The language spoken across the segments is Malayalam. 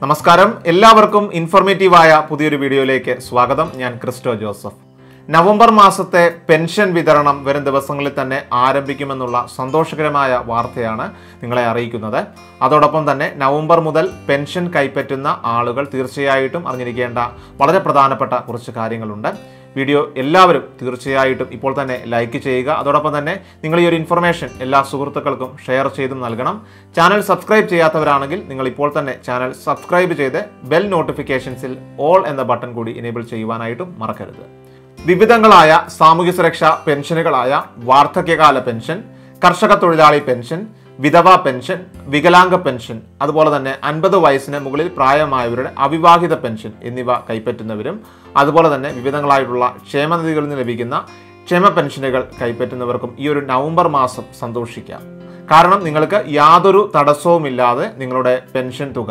നമസ്കാരം, എല്ലാവർക്കും ഇൻഫോർമേറ്റീവായ പുതിയൊരു വീഡിയോയിലേക്ക് സ്വാഗതം. ഞാൻ ക്രിസ്റ്റോ ജോസഫ്. നവംബർ മാസത്തെ പെൻഷൻ വിതരണം വരും ദിവസങ്ങളിൽ തന്നെ ആരംഭിക്കുമെന്നുള്ള സന്തോഷകരമായ വാർത്തയാണ് നിങ്ങളെ അറിയിക്കുന്നത്. അതോടൊപ്പം തന്നെ നവംബർ മുതൽ പെൻഷൻ കൈപ്പറ്റുന്ന ആളുകൾ തീർച്ചയായിട്ടും അറിഞ്ഞിരിക്കേണ്ട വളരെ പ്രധാനപ്പെട്ട കുറച്ച് കാര്യങ്ങളുണ്ട്. വീഡിയോ എല്ലാവരും തീർച്ചയായിട്ടും ഇപ്പോൾ തന്നെ ലൈക്ക് ചെയ്യുക. അതോടൊപ്പം തന്നെ നിങ്ങൾ ഈ ഒരു ഇൻഫർമേഷൻ എല്ലാ സുഹൃത്തുക്കൾക്കും ഷെയർ ചെയ്തും നൽകണം. ചാനൽ സബ്സ്ക്രൈബ് ചെയ്യാത്തവരാണെങ്കിൽ നിങ്ങൾ ഇപ്പോൾ തന്നെ ചാനൽ സബ്സ്ക്രൈബ് ചെയ്ത് ബെൽ നോട്ടിഫിക്കേഷൻസിൽ ഓൾ എന്ന ബട്ടൺ കൂടി എനേബിൾ ചെയ്യുവാനായിട്ടും മറക്കരുത്. വിവിധങ്ങളായ സാമൂഹ്യ സുരക്ഷാ പെൻഷനുകളായ വാർദ്ധക്യകാല പെൻഷൻ, കർഷക തൊഴിലാളി പെൻഷൻ, വിധവ പെൻഷൻ, വികലാംഗ പെൻഷൻ, അതുപോലെ തന്നെ 50 വയസ്സിന് മുകളിൽ പ്രായമായവരുടെ അവിവാഹിത പെൻഷൻ എന്നിവ കൈപ്പറ്റുന്നവരും അതുപോലെ തന്നെ വിവിധങ്ങളായിട്ടുള്ള ക്ഷേമനിധികളിൽ നിന്ന് ലഭിക്കുന്ന ക്ഷേമ പെൻഷനുകൾ കൈപ്പറ്റുന്നവർക്കും ഈ ഒരു നവംബർ മാസം സന്തോഷിക്കാം. കാരണം നിങ്ങൾക്ക് യാതൊരു തടസ്സവുമില്ലാതെ നിങ്ങളുടെ പെൻഷൻ തുക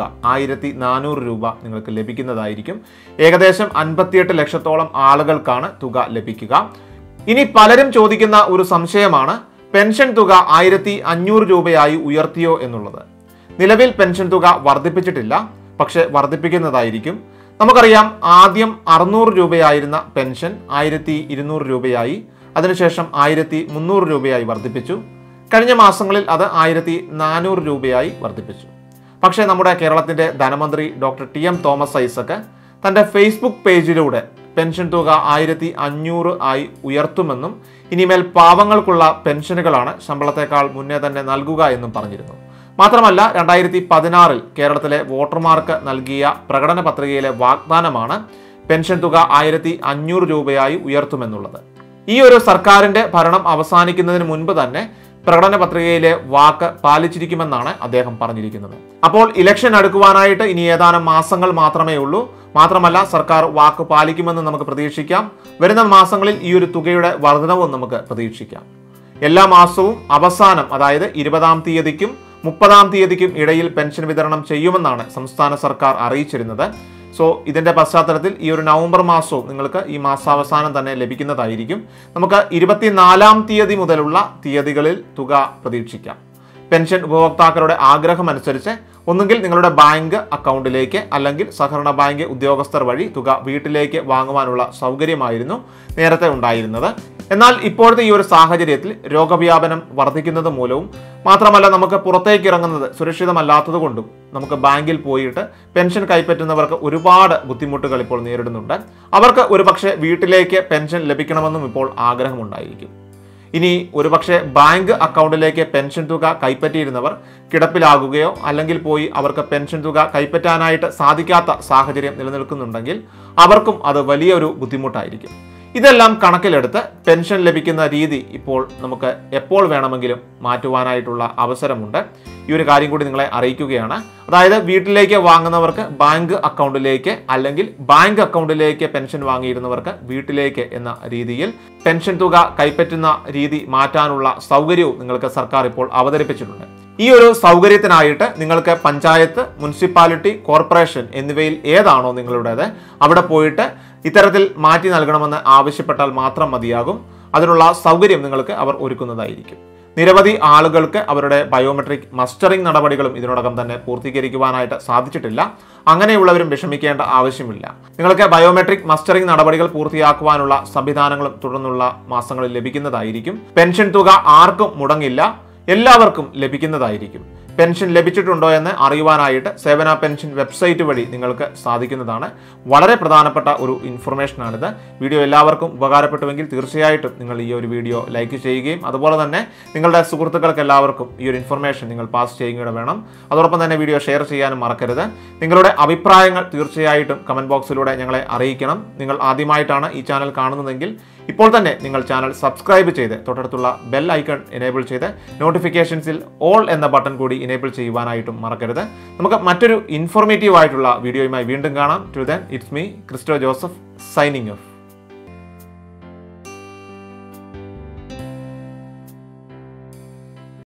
1400 രൂപ നിങ്ങൾക്ക് ലഭിക്കുന്നതായിരിക്കും. ഏകദേശം 58 ലക്ഷത്തോളം ആളുകൾക്കാണ് തുക ലഭിക്കുക. ഇനി പലരും ചോദിക്കുന്ന ഒരു സംശയമാണ്, പെൻഷൻ തുക 1500 രൂപയായി ഉയർത്തിയോ എന്നുള്ളത്. നിലവിൽ പെൻഷൻ തുക വർദ്ധിപ്പിച്ചിട്ടില്ല, പക്ഷെ വർദ്ധിപ്പിക്കുന്നതായിരിക്കും. നമുക്കറിയാം, ആദ്യം 600 രൂപയായിരുന്ന പെൻഷൻ 1200 രൂപയായി, അതിനുശേഷം 1300 രൂപയായി വർദ്ധിപ്പിച്ചു. കഴിഞ്ഞ മാസങ്ങളിൽ അത് 1400 രൂപയായി വർദ്ധിപ്പിച്ചു. പക്ഷേ നമ്മുടെ കേരളത്തിന്റെ ധനമന്ത്രി ഡോക്ടർ TM തോമസ് ഐസക് തന്റെ ഫേസ്ബുക്ക് പേജിലൂടെ പെൻഷൻ തുക 1500 ആയി ഉയർത്തുമെന്നും ഇനിമേൽ പാവങ്ങൾക്കുള്ള പെൻഷനുകളാണ് ശമ്പളത്തെക്കാൾ മുന്നേ തന്നെ നൽകുക എന്നും പറഞ്ഞിരുന്നു. മാത്രമല്ല, 2016 കേരളത്തിലെ വോട്ടർമാർക്ക് നൽകിയ പ്രകടന പത്രികയിലെ വാഗ്ദാനമാണ് പെൻഷൻ തുക 1500 രൂപയായി ഉയർത്തുമെന്നുള്ളത്. ഈ ഒരു സർക്കാരിന്റെ ഭരണം അവസാനിക്കുന്നതിന് മുൻപ് തന്നെ പ്രകടന പത്രികയിലെ വാക്ക് പാലിച്ചിരിക്കുമെന്നാണ് അദ്ദേഹം പറഞ്ഞിരിക്കുന്നത്. അപ്പോൾ ഇലക്ഷൻ അടുക്കുവാനായിട്ട് ഇനി ഏതാനും മാസങ്ങൾ മാത്രമേ ഉള്ളൂ. മാത്രമല്ല, സർക്കാർ വാക്ക് പാലിക്കുമെന്ന് നമുക്ക് പ്രതീക്ഷിക്കാം. വരുന്ന മാസങ്ങളിൽ ഈ ഒരു തുകയുടെ വർധനവും നമുക്ക് പ്രതീക്ഷിക്കാം. എല്ലാ മാസവും അവസാനം, അതായത് 20-ാം തീയതിക്കും 30-ാം തീയതിക്കും ഇടയിൽ പെൻഷൻ വിതരണം ചെയ്യുമെന്നാണ് സംസ്ഥാന സർക്കാർ അറിയിച്ചിരുന്നത്. സോ ഇതിന്റെ പശ്ചാത്തലത്തിൽ ഈ ഒരു നവംബർ മാസവും നിങ്ങൾക്ക് ഈ മാസാവസാനം തന്നെ ലഭിക്കുന്നതായിരിക്കും. നമുക്ക് 24-ാം തീയതി മുതലുള്ള തീയതികളിൽ തുക പ്രതീക്ഷിക്കാം. പെൻഷൻ ഉപഭോക്താക്കളുടെ ആഗ്രഹമനുസരിച്ച് ഒന്നുകിൽ നിങ്ങളുടെ ബാങ്ക് അക്കൗണ്ടിലേക്ക് അല്ലെങ്കിൽ സഹകരണ ബാങ്ക് ഉദ്യോഗസ്ഥർ വഴി തുക വീട്ടിലേക്ക് വാങ്ങുവാനുള്ള സൗകര്യമായിരുന്നു നേരത്തെ ഉണ്ടായിരുന്നത്. എന്നാൽ ഇപ്പോഴത്തെ ഈ ഒരു സാഹചര്യത്തിൽ രോഗവ്യാപനം വർദ്ധിക്കുന്നത് മൂലവും മാത്രമല്ല നമുക്ക് പുറത്തേക്ക് ഇറങ്ങുന്നത് സുരക്ഷിതമല്ലാത്തത് കൊണ്ടും നമുക്ക് ബാങ്കിൽ പോയിട്ട് പെൻഷൻ കൈപ്പറ്റുന്നവർക്ക് ഒരുപാട് ബുദ്ധിമുട്ടുകൾ ഇപ്പോൾ നേരിടുന്നുണ്ട്. അവർക്ക് ഒരുപക്ഷെ വീട്ടിലേക്ക് പെൻഷൻ ലഭിക്കണമെന്നും ഇപ്പോൾ ആഗ്രഹമുണ്ടായിരിക്കും. ഇനി ഒരുപക്ഷെ ബാങ്ക് അക്കൗണ്ടിലേക്ക് പെൻഷൻ തുക കൈപ്പറ്റിയിരുന്നവർ കിടപ്പിലാകുകയോ അല്ലെങ്കിൽ പോയി അവർക്ക് പെൻഷൻ തുക കൈപ്പറ്റാനായിട്ട് സാധിക്കാത്ത സാഹചര്യം നിലനിൽക്കുന്നുണ്ടെങ്കിൽ അവർക്കും അത് വലിയൊരു ബുദ്ധിമുട്ടായിരിക്കും. ഇതെല്ലാം കണക്കിലെടുത്ത് പെൻഷൻ ലഭിക്കുന്ന രീതി ഇപ്പോൾ നമുക്ക് എപ്പോൾ വേണമെങ്കിലും മാറ്റുവാനായിട്ടുള്ള അവസരമുണ്ട്. ഈ ഒരു കാര്യം കൂടി നിങ്ങളെ അറിയിക്കുകയാണ്. അതായത് വീട്ടിലേക്ക് വാങ്ങുന്നവർക്ക് ബാങ്ക് അക്കൗണ്ടിലേക്ക് അല്ലെങ്കിൽ ബാങ്ക് അക്കൗണ്ടിലേക്ക് പെൻഷൻ വാങ്ങിയിരുന്നവർക്ക് വീട്ടിലേക്ക് എന്ന രീതിയിൽ പെൻഷൻ തുക കൈപ്പറ്റുന്ന രീതി മാറ്റാനുള്ള സൗകര്യവും നിങ്ങൾക്ക് സർക്കാർ ഇപ്പോൾ അവതരിപ്പിച്ചിട്ടുണ്ട്. ഈ ഒരു സൗകര്യത്തിനായിട്ട് നിങ്ങൾക്ക് പഞ്ചായത്ത്, മുനിസിപ്പാലിറ്റി, കോർപ്പറേഷൻ എന്നിവയിൽ ഏതാണോ നിങ്ങളുടേത് അവിടെ പോയിട്ട് ഇത്തരത്തിൽ മാറ്റി നൽകണമെന്ന് ആവശ്യപ്പെട്ടാൽ മാത്രം മതിയാകും. അതിനുള്ള സൗകര്യം നിങ്ങൾക്ക് അവർ ഒരുക്കുന്നതായിരിക്കും. നിരവധി ആളുകൾക്ക് അവരുടെ ബയോമെട്രിക് മസ്റ്ററിംഗ് നടപടികളും ഇതിനോടകം തന്നെ പൂർത്തീകരിക്കുവാനായിട്ട് സാധിച്ചിട്ടില്ല. അങ്ങനെയുള്ളവരും വിഷമിക്കേണ്ട ആവശ്യമില്ല. നിങ്ങൾക്ക് ബയോമെട്രിക് മസ്റ്ററിംഗ് നടപടികൾ പൂർത്തിയാക്കുവാനുള്ള സംവിധാനങ്ങളും തുടർന്നുള്ള മാസങ്ങളിൽ ലഭിക്കുന്നതായിരിക്കും. പെൻഷൻ തുക ആർക്കും മുടങ്ങില്ല, എല്ലാവർക്കും ലഭിക്കുന്നതായിരിക്കും. പെൻഷൻ ലഭിച്ചിട്ടുണ്ടോ എന്ന് അറിയുവാനായിട്ട് സേവന പെൻഷൻ വെബ്സൈറ്റ് വഴി നിങ്ങൾക്ക് സാധിക്കുന്നതാണ്. വളരെ പ്രധാനപ്പെട്ട ഒരു ഇൻഫർമേഷനാണിത്. വീഡിയോ എല്ലാവർക്കും ഉപകാരപ്പെട്ടുവെങ്കിൽ തീർച്ചയായിട്ടും നിങ്ങൾ ഈ ഒരു വീഡിയോ ലൈക്ക് ചെയ്യുകയും അതുപോലെ തന്നെ നിങ്ങളുടെ സുഹൃത്തുക്കൾക്ക് എല്ലാവർക്കും ഈ ഒരു ഇൻഫർമേഷൻ നിങ്ങൾ പാസ് ചെയ്യുകയും വേണം. അതോടൊപ്പം തന്നെ വീഡിയോ ഷെയർ ചെയ്യാനും മറക്കരുത്. നിങ്ങളുടെ അഭിപ്രായങ്ങൾ തീർച്ചയായിട്ടും കമന്റ് ബോക്സിലൂടെ ഞങ്ങളെ അറിയിക്കണം. നിങ്ങൾ ആദ്യമായിട്ടാണ് ഈ ചാനൽ കാണുന്നതെങ്കിൽ ഇപ്പോൾ തന്നെ നിങ്ങൾ ചാനൽ സബ്സ്ക്രൈബ് ചെയ്ത് തൊട്ടടുത്തുള്ള ബെൽ ഐക്കൺ എനേബിൾ ചെയ്ത് നോട്ടിഫിക്കേഷൻസിൽ ഓൾ എന്ന ബട്ടൺ കൂടി എനേബിൾ ചെയ്യുവാനായിട്ടും മറക്കരുത്. നമുക്ക് മറ്റൊരു ഇൻഫോർമേറ്റീവ് ആയിട്ടുള്ള വീഡിയോയുമായി വീണ്ടും കാണാം. Till then, it's me Christo Joseph signing of.